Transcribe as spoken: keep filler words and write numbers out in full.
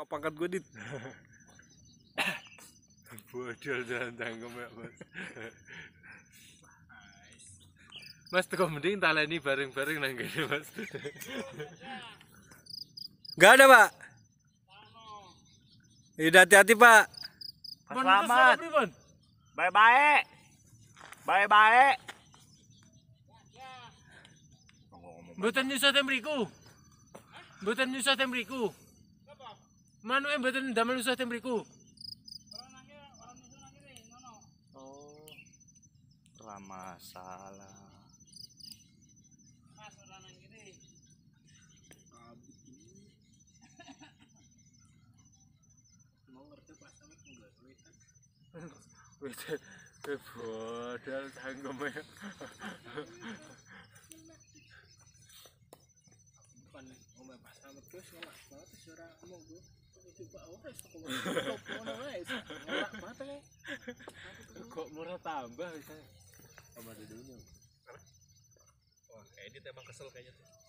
Kok pangkat gue dit? Bodol jalan tangkem ya mas. Mas tuh mending taleni bareng-bareng nang kene mas. Gak ada pak. Tidak hati-hati pak. Selamat. Bye-bye. Bye-bye. Mboten nyusah tembriku. Mboten nyusah tembriku. Manu yang mboten damel nyusah tembriku. Oh. Ora masalah. Mas ora nang kene. Mau ngerti pas sampe enggak wetan. Wetan bodol tangkem ya. Bukan omah pas sampe terus ngelak banget ora ngomong gue. Coba wes kok ngono wes. Ngelak banget. Kok murah tambah bisa. Sama dulu. Wah, edit emang kesel kayaknya tuh.